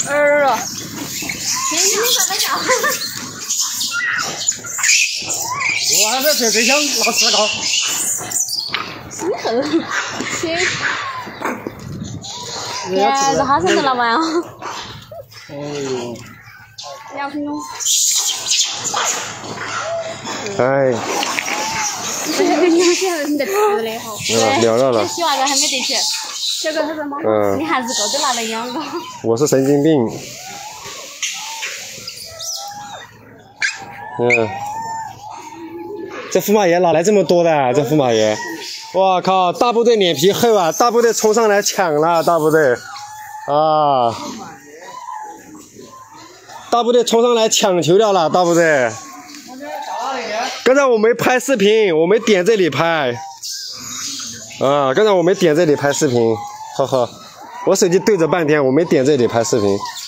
天津的啥子叫？ 我还在这想拿石膏。 心狠，天。这哈森的老板啊！ 哎呦 2分钟。 哎。 你们现在是在吃的哈？ 聊了。 洗袜子还没得起。这个他说妈，你还是够得拿了2个。 我是神经病。这驸马爷哪来这么多的？这驸马爷，哇靠！大部队脸皮厚啊！大部队冲上来抢了，大部队啊！大部队冲上来抢球掉了，大部队。刚才我没拍视频，我没点这里拍。刚才我没点这里拍视频，呵呵，我手机对着半天，我没点这里拍视频。